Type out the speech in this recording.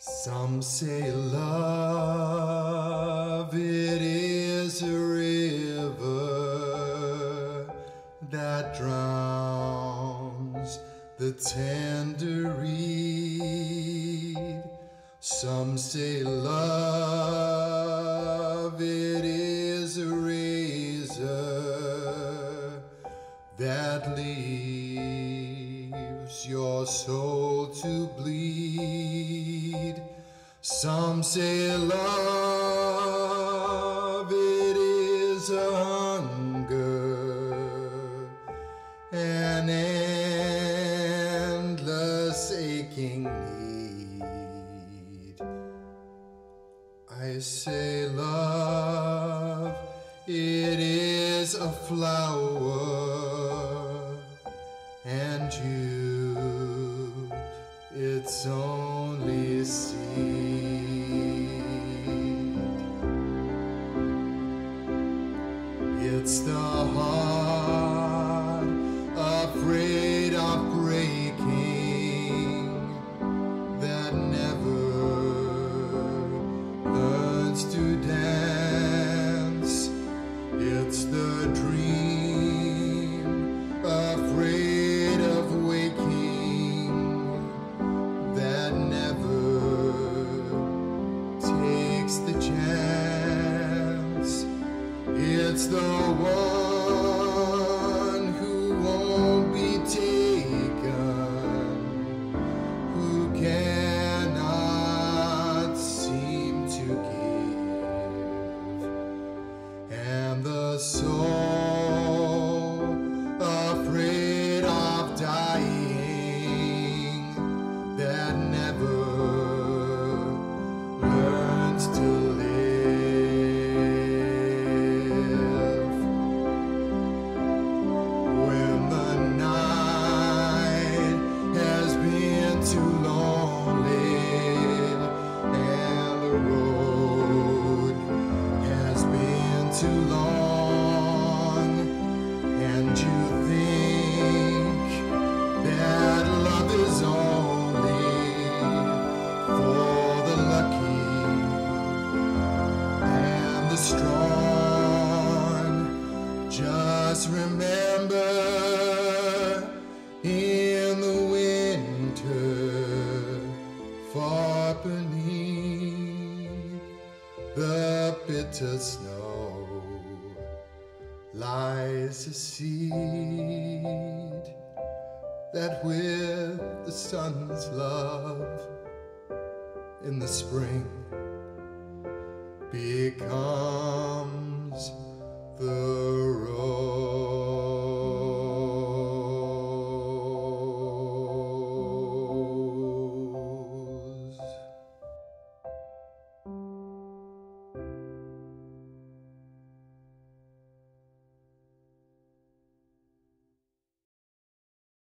Some say love, it is a river that drowns the tender reed. Some say love, it is a razor that leaves your soul to bleed. Some say love, it is a hunger, an endless aching need. I say love, it is a flower, and you, its only seed. It's the heart afraid of breaking that never learns to dance. It's the dream afraid of waking that never takes the chance. It's the one who won't be taken, who cannot seem to give, and the soul afraid of dying that never learns to live. When the night has been too lonely and the road has been too long, and you think that love is only for the lucky and the strong, just remember, in the winter, far beneath the bitter snow, lies a seed that with the sun's love in the spring becomes the rose.